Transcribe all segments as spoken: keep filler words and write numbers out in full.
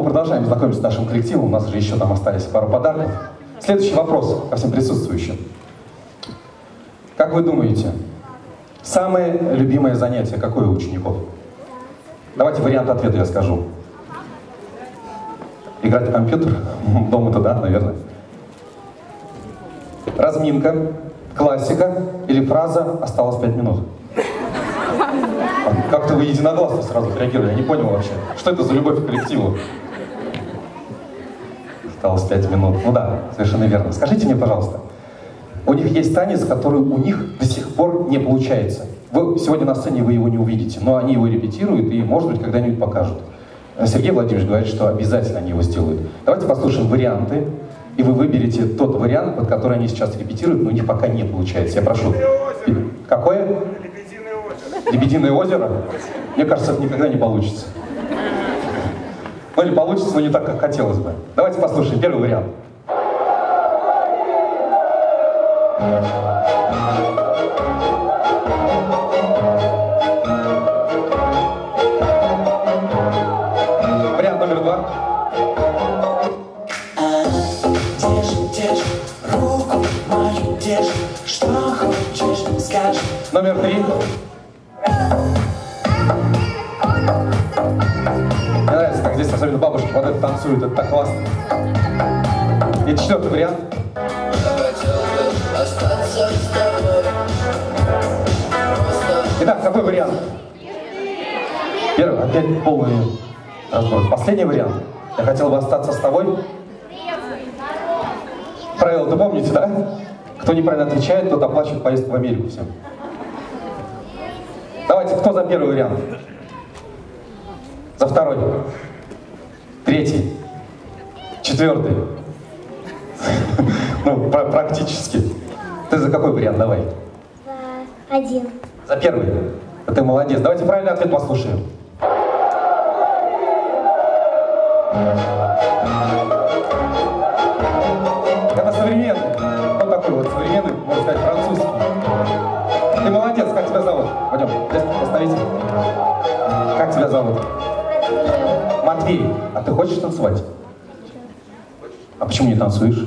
мы продолжаем знакомиться с нашим коллективом. У нас же еще там остались пару подарков. Следующий вопрос ко всем присутствующим. Как вы думаете, самое любимое занятие какое у учеников? Давайте вариант ответа я скажу. Играть в компьютер? Дома-то да, наверное. Разминка, классика или фраза «осталось пять минут»? Как-то вы единогласно сразу реагировали, я не понял вообще. Что это за любовь к коллективу? Осталось пять минут. Ну да, совершенно верно. Скажите мне, пожалуйста, у них есть танец, который у них до сих пор не получается. Вы, сегодня на сцене вы его не увидите, но они его репетируют и, может быть, когда-нибудь покажут. Сергей Владимирович говорит, что обязательно они его сделают. Давайте послушаем варианты, и вы выберете тот вариант, под который они сейчас репетируют, но у них пока не получается. Я прошу. Какое? Лебединое озеро? Мне кажется, это никогда не получится. Ну или получится, но не так, как хотелось бы. Давайте послушаем первый вариант. Вариант номер два. Держи, держи, руку мою держи, что хочешь, скажи. Номер три. Мне нравится, как здесь особенно бабушки вот это танцуют, это так классно. И четвертый вариант. Итак, какой вариант? Первый, опять полный разбор. Последний вариант. Я хотел бы остаться с тобой. Правила-то помните, да? Кто неправильно отвечает, тот оплачивает поездку в Америку всем. Давайте, кто за первый вариант? За второй. Третий. Четвертый. Ну, практически. Ты за какой вариант? Давай. За один. За первый. Ты молодец. Давайте правильный ответ послушаем. Это современный. Вот такой вот современный, можно сказать, французский. Ты молодец. Как тебя зовут? Пойдем, здесь поставите. Как тебя зовут? Матвей. А ты хочешь танцевать? А почему не танцуешь?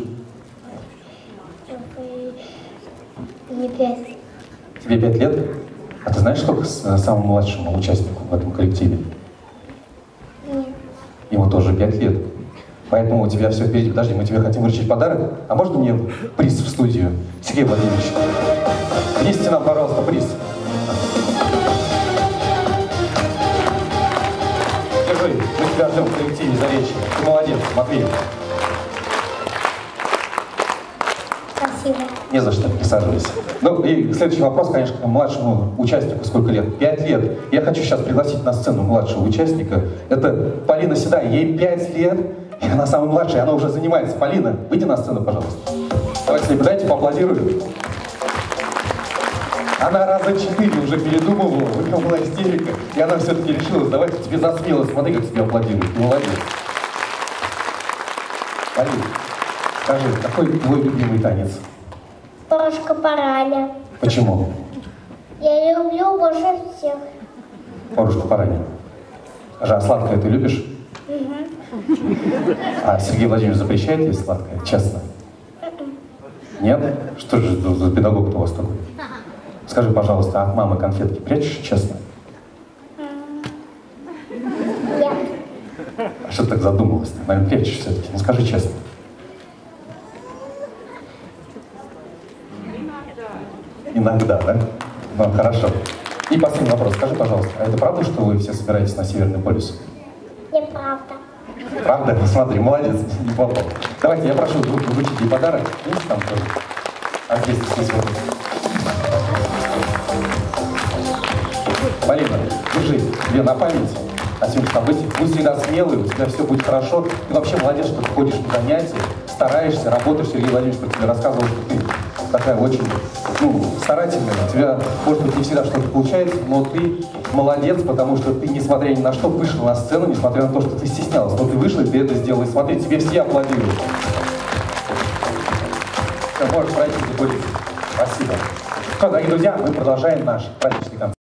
Мне пять. Тебе пять лет? А ты знаешь, сколько самому младшему участнику в этом коллективе? Нет. Ему тоже пять лет. Поэтому у тебя все впереди. Подожди, мы тебе хотим вручить подарок. А можно мне приз в студию? Сергей Владимирович, внесите нам, пожалуйста, приз. Держи, мы тебя ждем в коллективе Заречье. Ты молодец, Матвей. Спасибо. Не за что, присаживайся. Ну и следующий вопрос, конечно, к младшему участнику. Сколько лет? Пять лет. Я хочу сейчас пригласить на сцену младшего участника. Это Полина Седая. Ей пять лет, и она самая младшая, она уже занимается. Полина, выйди на сцену, пожалуйста. Давайте, дайте поаплодируем. Она раза четыре уже передумывала, у нее была истерика, и она все-таки решилась. Давайте тебе за смелость. Смотри, как тебе аплодируют. Ты молодец. Полина, скажи, какой твой любимый танец? Порушка параня. Почему? Я люблю больше всех. Порушка параня. Скажи, а сладкое ты любишь? Угу. А Сергей Владимирович запрещает есть сладкое? Честно? Нет? Что же за педагог-то у вас такой? Скажи, пожалуйста, от мамы конфетки прячешь, честно? Нет. А что ты так задумалась? Ты, наверное, прячешь все-таки. Ну скажи честно. Иногда, да? Ну, хорошо. И последний вопрос. Скажи, пожалуйста, а это правда, что вы все собираетесь на Северный полюс? Неправда. Правда? Ну, смотри, молодец, не попал. Давайте, я прошу вручить ей подарок. Видите, там тоже. А здесь, здесь вот. Полина, держи тебе на память о сегодняшнем событии. Будь всегда смелый, у тебя все будет хорошо. Ты вообще молодец, что ты ходишь на занятия, стараешься, работаешь. Сергей Владимирович про тебя рассказывал, что ты такая очень, ну, старательная. У тебя, может быть, не всегда что-то получается, но ты молодец, потому что ты, несмотря ни на что, вышла на сцену, несмотря на то, что ты стеснялась. Но ты вышла, и ты это сделала. И смотри, тебе все аплодируют. Все, можешь пройти, ты будешь. Спасибо. Что, дорогие друзья, мы продолжаем наш праздничный концерт.